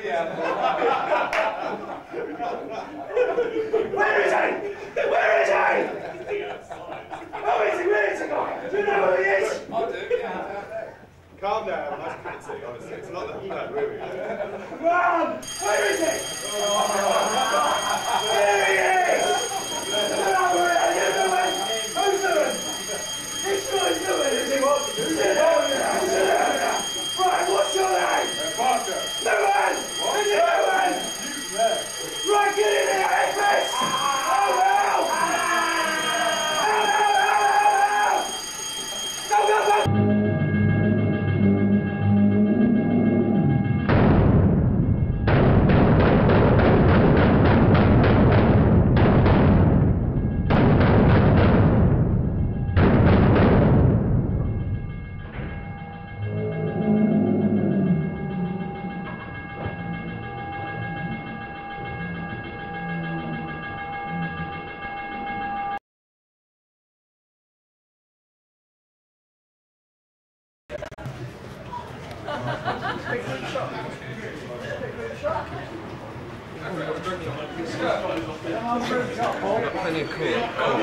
Where is he? Where is he? Oh, is he? Where is he going? Do you know who he is? I do, yeah. Calm down, that's critic, honestly. It's not that bad, really. Run! Where is he? There he is! Who's doing? He's doing, is he? Sit down now, sit down now. Right, what's your name? Parker. Newman! Is it Newman? Right, get in here, FS! Oh, hell! Go, go, go! Plenty of cool.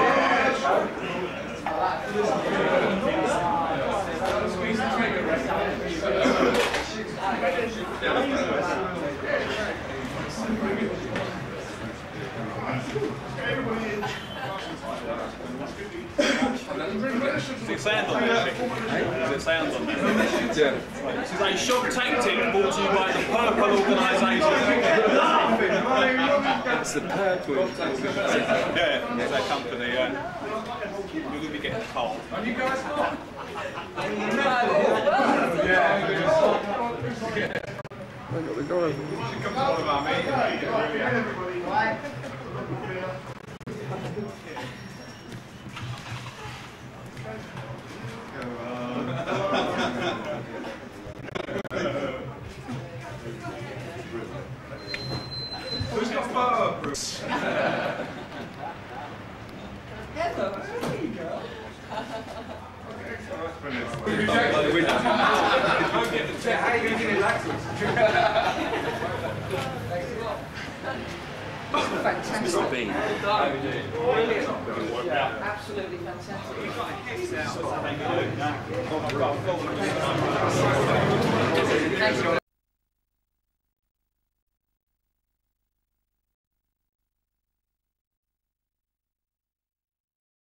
Does it sound on that? Does it sound on that? Yeah. This is a shock tactic brought to you by the Purple Organisation. It's the purple. Yeah, it's that company, yeah. You're going to be getting cold. Have you guys got? We're going. You should come to one of our meetings. Who's got photo proof? Hello, there you go. How are you going to get his accent? Mr. Bean. Absolutely fantastic. Thanks.